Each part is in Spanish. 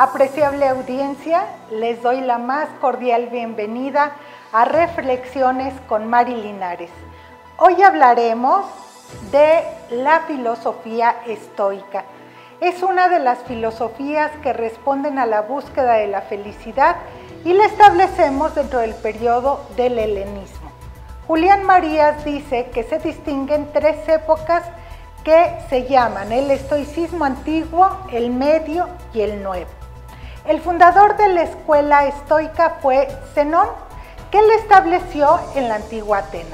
Apreciable audiencia, les doy la más cordial bienvenida a Reflexiones con Mari Linares. Hoy hablaremos de la filosofía estoica. Es una de las filosofías que responden a la búsqueda de la felicidad y la establecemos dentro del periodo del helenismo. Julián Marías dice que se distinguen tres épocas que se llaman el estoicismo antiguo, el medio y el nuevo. El fundador de la escuela estoica fue Zenón, que la estableció en la antigua Atenas.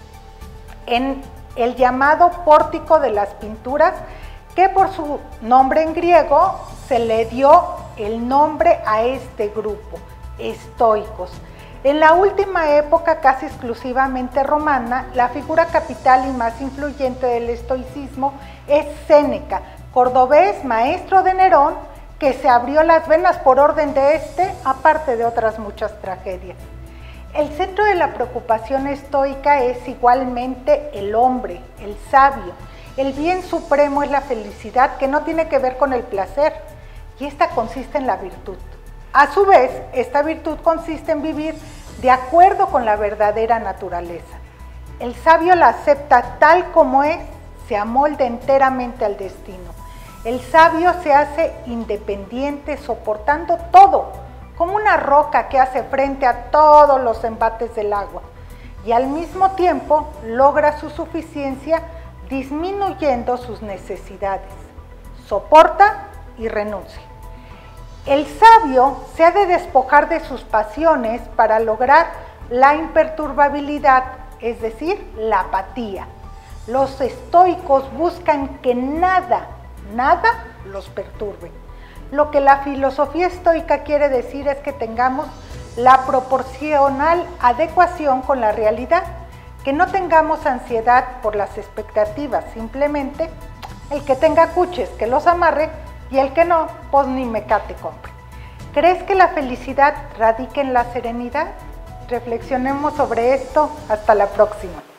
En el llamado Pórtico de las Pinturas, que por su nombre en griego se le dio el nombre a este grupo, estoicos. En la última época, casi exclusivamente romana, la figura capital y más influyente del estoicismo es Séneca, cordobés, maestro de Nerón, que se abrió las venas por orden de este, aparte de otras muchas tragedias. El centro de la preocupación estoica es igualmente el hombre, el sabio. El bien supremo es la felicidad, que no tiene que ver con el placer, y esta consiste en la virtud. A su vez, esta virtud consiste en vivir de acuerdo con la verdadera naturaleza. El sabio la acepta tal como es, se amolda enteramente al destino. El sabio se hace independiente, soportando todo, como una roca que hace frente a todos los embates del agua, y al mismo tiempo logra su suficiencia disminuyendo sus necesidades. Soporta y renuncia. El sabio se ha de despojar de sus pasiones para lograr la imperturbabilidad, es decir, la apatía. Los estoicos buscan que nada los perturbe. Lo que la filosofía estoica quiere decir es que tengamos la proporcional adecuación con la realidad, que no tengamos ansiedad por las expectativas, simplemente el que tenga cuches que los amarre y el que no, pues ni mecate compre. ¿Crees que la felicidad radica en la serenidad? Reflexionemos sobre esto. Hasta la próxima.